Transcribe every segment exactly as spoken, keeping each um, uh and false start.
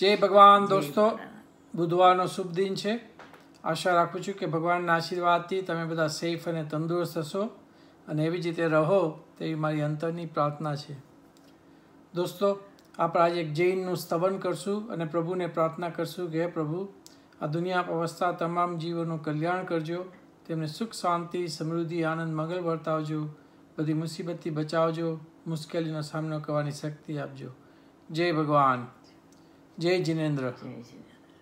जय भगवान दोस्तों, बुधवारનો શુભ દિન છે। આશા રાખું છું કે ભગવાનના આશીર્વાદથી તમે બધા સેફ અને તંદુરસ્ત હશો અને એવી જ રીતે રહો તેવી મારી અંતરની પ્રાર્થના છે। દોસ્તો, આપણે આજે એક જૈનનું સ્તવન કરશું અને પ્રભુને પ્રાર્થના કરશું કે હે પ્રભુ, આ દુનિયા અવસ્થા તમામ જીવોનું કલ્યાણ કરજો, તેમને સુખ શાંતિ સમૃદ્ધિ આનંદ મંગલ વર્તાવજો, બધી મુસીબતથી બચાવજો, મુશ્કેલીનો સામનો કરવાની શક્તિ આપજો। જય ભગવાન, जय जिनेन्द्र। जय जिनेन्द्र।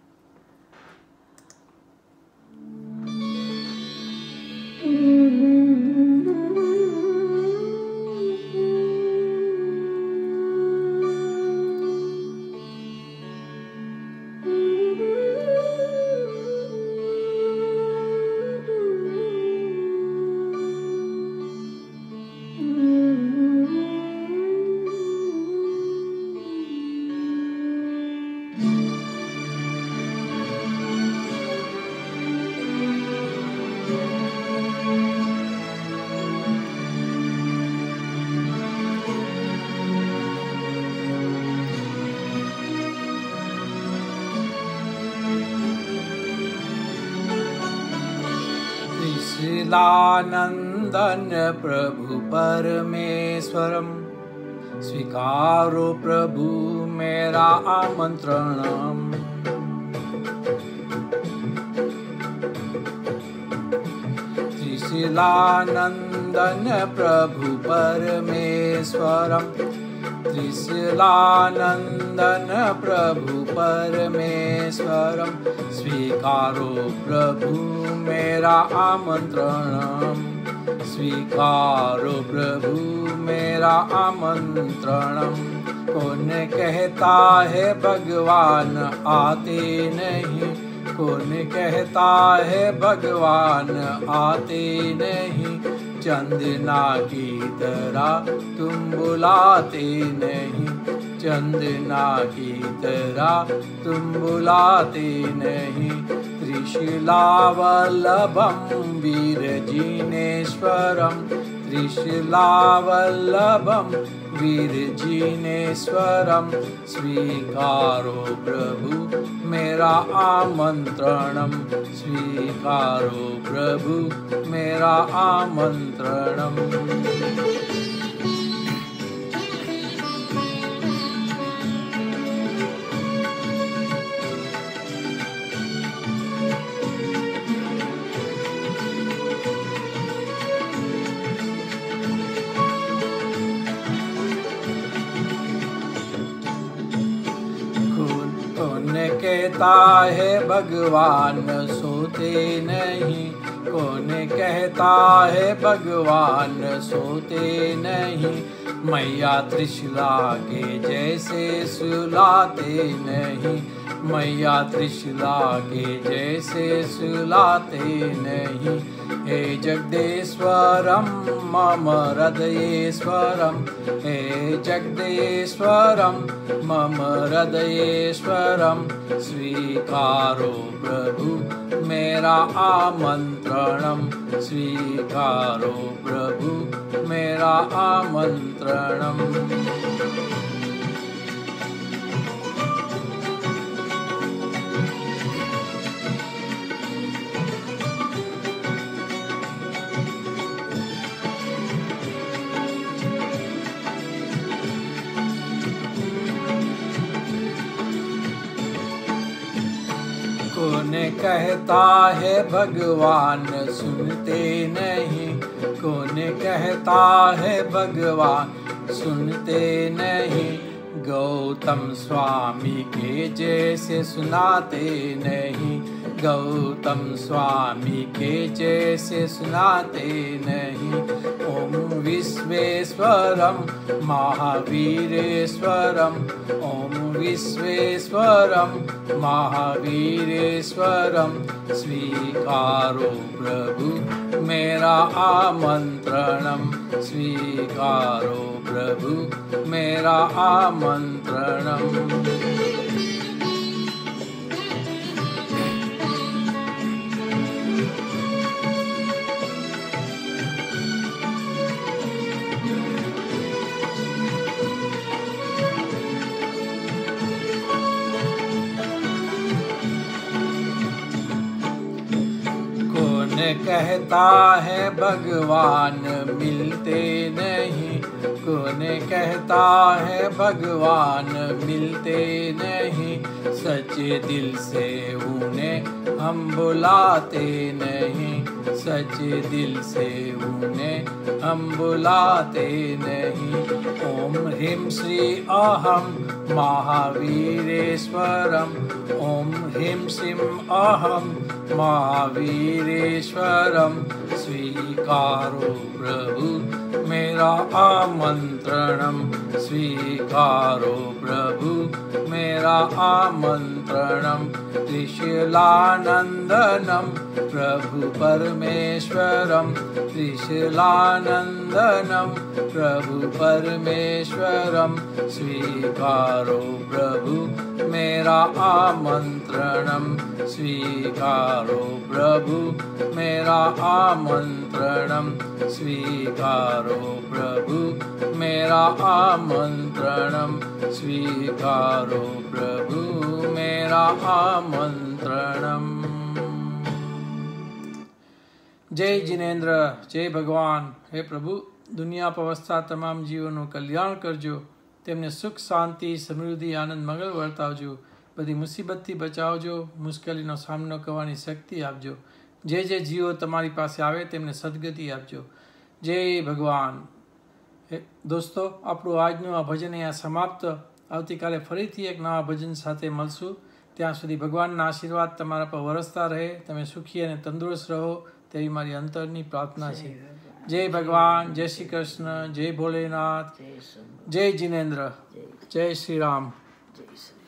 त्रिशिलानंदन प्रभु परमेश्वरम, स्वीकारो प्रभु मेरा आमंत्रणम। त्रिशिलानंदन प्रभु परमेश्वरम, त्रिशिलानंदन प्रभु परमेश्वरम, स्वीकारो प्रभु मेरा आमंत्रणम, स्वीकारो प्रभु मेरा आमंत्रणम। कौन कहता है भगवान आते नहीं, कौन कहता है भगवान आते नहीं, चंदना की तरह तुम बुलाते नहीं, चंदना की तरह तुम बुलाते नहीं। त्रिशिलावल्लभम वीरजिनेश्वरम, त्रिशिलावल्लभम वीरजिनेश्वरम, स्वीकारो प्रभु मेरा आमंत्रणम, स्वीकारो प्रभु मेरा आमंत्रणम। कहता है भगवान सोते नहीं, कौन कहता है भगवान सोते नहीं, मैया त्रिशला के जैसे सुलाते नहीं, मैया त्रिशला के जैसे सुलाते नहीं। हे जगदेश्वरम मम हृदयेश्वरम, हे जगदेश्वरम मम हृदयेश्वरम, स्वीकारो प्रभु मेरा आमंत्रणम, स्वीकारो प्रभु मेरा आमंत्रणम। कौन कहता है भगवान सुनते नहीं, कौन कहता है भगवान सुनते नहीं, गौतम स्वामी के जैसे सुनाते नहीं, गौतम स्वामी के जैसे सुनाते नहीं। ओम विश्वेश्वरम महावीरेश्वरम, ओम विश्वेश्वरम महावीरेश्वरम, स्वीकारो प्रभु मेरा आमंत्रणम, स्वीकारो प्रभु मेरा आमंत्रणम। कहता है भगवान मिलते नहीं, कौन कहता है भगवान मिलते नहीं, सच्चे दिल से उन्हें हम बुलाते नहीं, सच्चे दिल से उन्हें हम बुलाते नहीं। ओम ह्रीं श्री अहम महावीरेश्वरम, ओम ह्रीं श्रीं अहम महावीरेश्वरम, स्वीकारो प्रभु मेरा आमंत्रणम, स्वीकारो प्रभु मेरा आमंत्रणम, त्रिशूलानंदनम प्रभु परमेश्वरम, त्रिशूलानंदनम प्रभु परमेश्वरम, स्वीकारो प्रभु मेरा आमंत्रणम, स्वीकारो प्रभु मेरा आमंत्रणम, स्वीकारो प्रभु मेरा आमंत्रणम, स्वीकारो प्रभु मेरा आमंत्रणम। जय जिनेन्द्र, जय भगवान। हे प्रभु, दुनिया पर वसता તમામ જીવોનું કલ્યાણ કરજો, તેમને સુખ શાંતિ સમૃદ્ધિ આનંદ મંગળ વર્તાવજો, બધી મુસીબતથી બચાવજો, મુશ્કેલીનો સામનો કરવાની શક્તિ આપજો, જે જે જીવો તમારી પાસે આવે તેમને સદગતિ આપજો। જય ભગવાન। દોસ્તો, આપણું આજનું આ ભજન અહીંયા સમાપ્ત। આવતીકાલે ફરીથી એક નવા ભજન સાથે મળશું। ત્યાં સુધી ભગવાનના આશીર્વાદ તમારા પર વરસતા રહે, તમે સુખી અને તંદુરસ્ત રહો તેવી મારી અંતરની પ્રાર્થના છે। जय भगवान, जय श्री कृष्ण, जय भोलेनाथ, जय जिनेन्द्र, जय श्री राम।